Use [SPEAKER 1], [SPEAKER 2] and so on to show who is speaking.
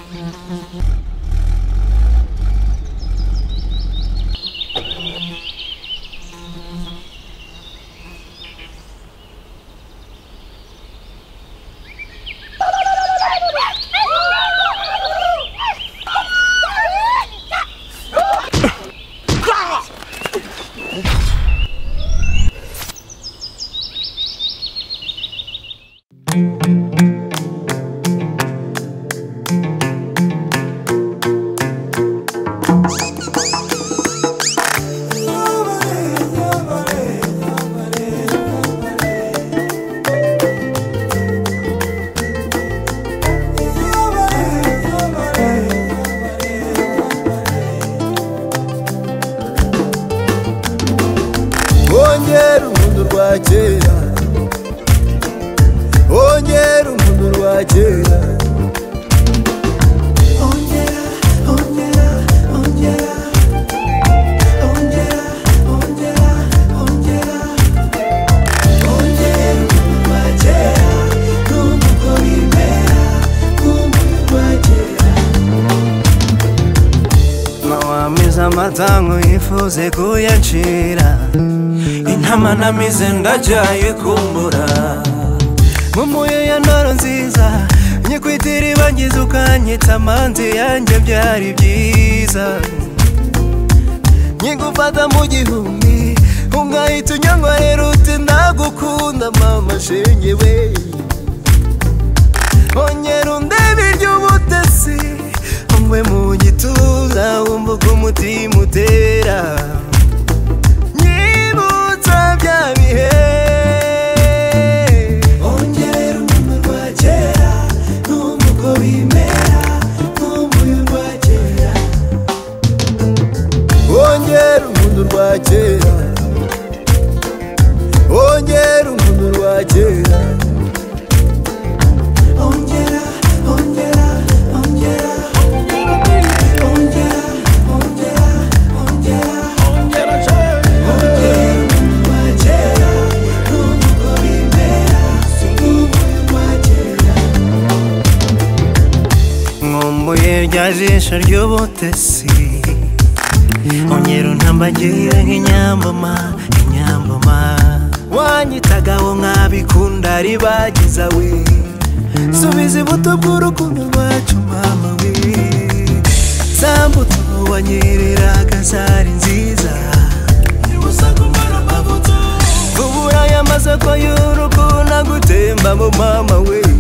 [SPEAKER 1] Amatango yifuze kuyancira intama namize ndajyaye kumbura nkumuye ya ndoro nziza nyikwitira ibangiza ukanyita amanzi yanjye byari byiza nyigufata mu gihumbi ungahita unyangorera uti ndagukunda mama shenge we ongera undebe iry'ubutesi umwe mu gituza wumva uko umutima utera nyibutsa bya bihe ongera urukundo rwa kera numva uko bimera nkumbuye urwa kera ongera urukundo rwa kera ongera urukundo rwa kera Jisho ry'ubutesi ongera untambagira nk'inyamboma wanyitagaho nkabikunda ribagiza we subiza ibuto bw'urukundo rwacu mama we zambuto wanyereraga zari nziza ubura y'amasoko y'urukundo gutembamo mama we